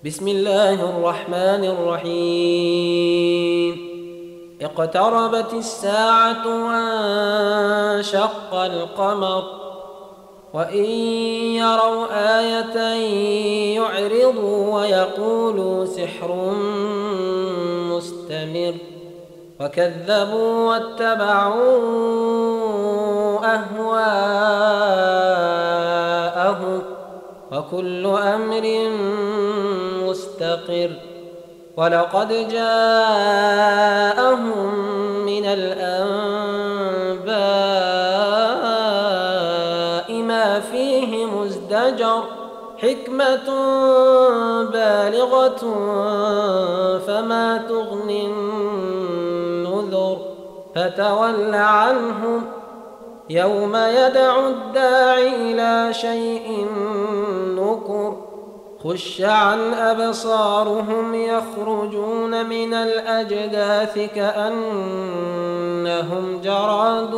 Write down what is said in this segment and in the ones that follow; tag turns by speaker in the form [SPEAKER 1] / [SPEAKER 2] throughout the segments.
[SPEAKER 1] بسم الله الرحمن الرحيم. اقتربت الساعة وانشق القمر وإن يروا آية يعرضوا ويقولوا سحر مستمر وكذبوا واتبعوا أهواءهم وكل أمر مستقر. ولقد جاءهم من الأنباء ما فيه مزدجر حكمة بالغة فما تغني النذر فتول عنهم يوم يدعو الداعي إلى شيء نكر خش عن أبصارهم يخرجون من الأجداث كأنهم جراد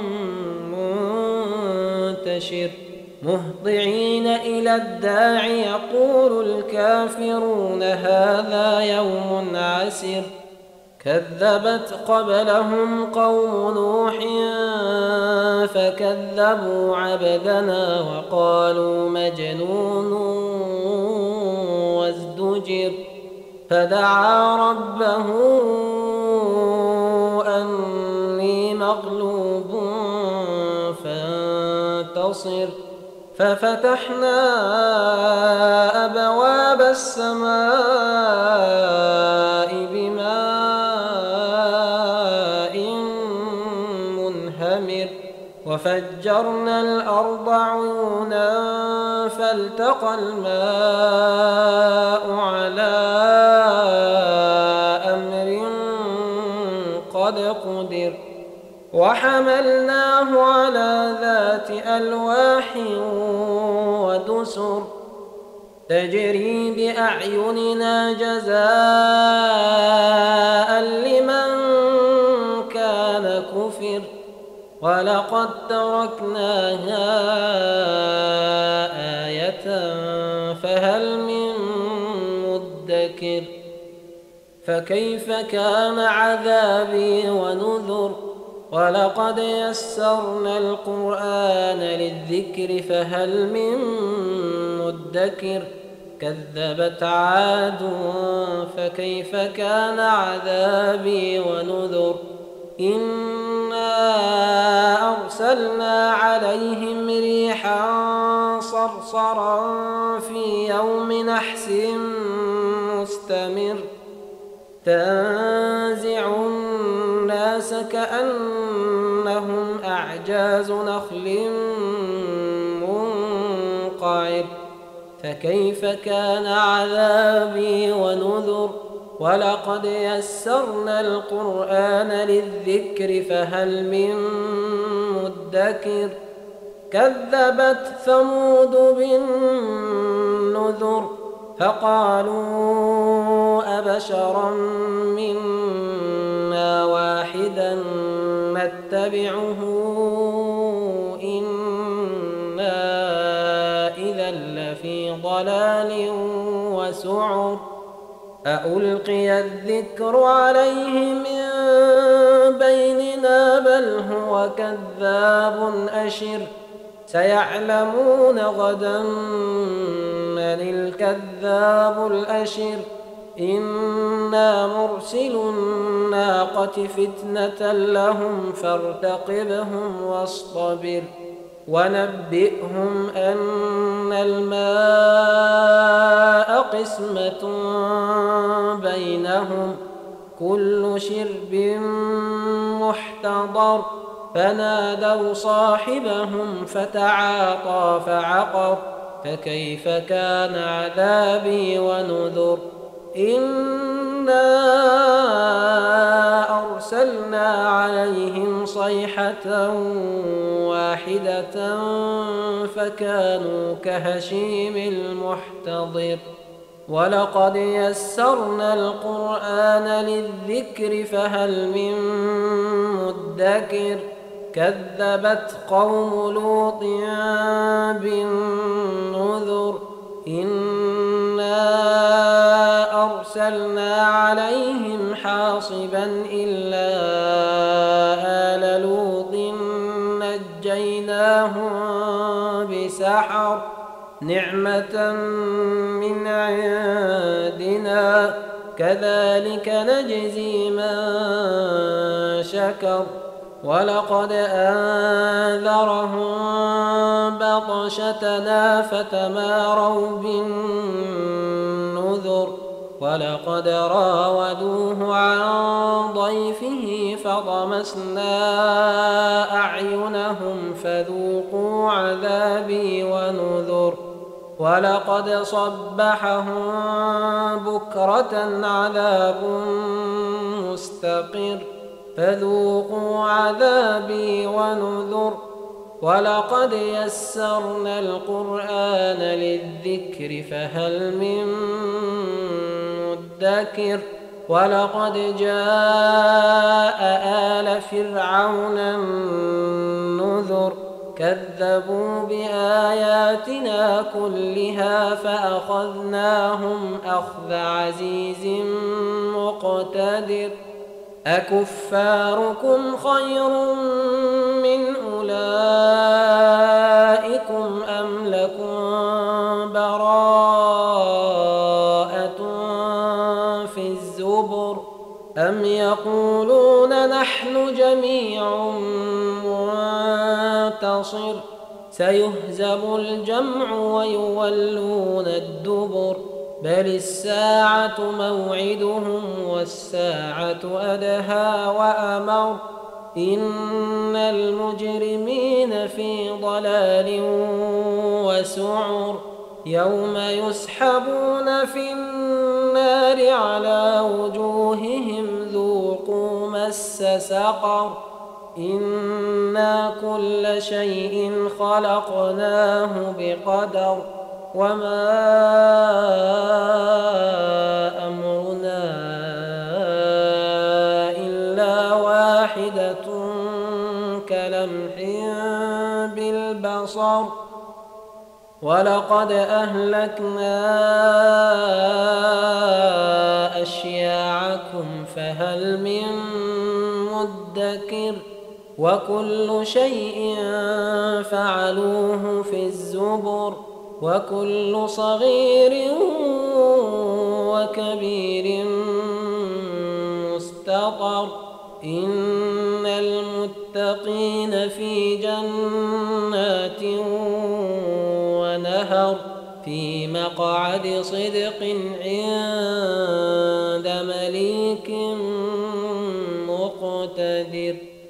[SPEAKER 1] منتشر مهطعين إلى الداع يقول الكافرون هذا يوم عسر كذبت قبلهم قوم نوح فكذبوا عبدنا وقالوا مجنون وازدجر فدعا ربه أني مغلوب فانتصر ففتحنا أبواب السماء بماء منهمر وفجرنا الأرض عيونا فالتقى الماء على أمر قد قدر وحملناه على ذات ألواح ودسر تجري بأعيننا جزاء لمن كان كفر ولقد تركناها آية فهل من مدكر فكيف كان عذابي ونذر ولقد يسرنا القرآن للذكر فهل من مدكر كذبت عاد فكيف كان عذابي ونذر إنا أرسلنا عليهم ريحا صرصرا في يوم نحس مستمر تنزع الناس كأنهم أعجاز نخل منقعر فكيف كان عذابي ونذر ولقد يسرنا القرآن للذكر فهل من مدكر كذبت ثمود بالنذر فقالوا أبشرا منا واحدا نتبعه إنا إذا لفي ضلال وسعر أألقي الذكر عليه من بيننا بل هو كذاب أشر سيعلمون غدا من الكذاب الأشر إنا مرسل الناقة فتنة لهم فارتقبهم واصطبر ونبئهم أن الماء قسمة بينهم كل شرب محتضر فنادوا صاحبهم فتعاطى فعقر فكيف كان عذابي ونذر إنا أرسلنا عليهم صيحة واحدة فكانوا كهشيم المحتضر ولقد يسرنا القرآن للذكر فهل من مدكر كذبت قوم لوط بالنذر إنا أرسلنا عليهم حاصبا إلا آل لوط نجيناهم بسحر نعمة من عندنا كذلك نجزي من شكر ولقد أنذرهم بطشتنا فتماروا بالنذر ولقد راودوه عن ضيفه فطمسنا أعينهم فذوقوا عذابي ونذر ولقد صبحهم بكرة عذاب مستقر فذوقوا عذابي ونذر ولقد يسرنا القرآن للذكر فهل من مدكر ولقد جاء آل فرعون النذر كذبوا بآياتنا كلها فأخذناهم أخذ عزيز مقتدر أكفاركم خير من أولئكم أم لكم براءة في الزبر أم يقولون نحن جميع منتصر سيهزم الجمع ويولون الدبر بل الساعة موعدهم والساعة أدهى وأمر إن المجرمين في ضلال وسعر يوم يسحبون في النار على وجوههم ذوقوا مس سقر إنا كل شيء خلقناه بقدر وما أمرنا إلا واحدة كلمح بالبصر ولقد أهلكنا أشياعكم فهل من مدكر وكل شيء فعلوه في الزبر وكل صغير وكبير مستطر إن المتقين في جنات ونهر في مقعد صدق عند مليك مقتدر.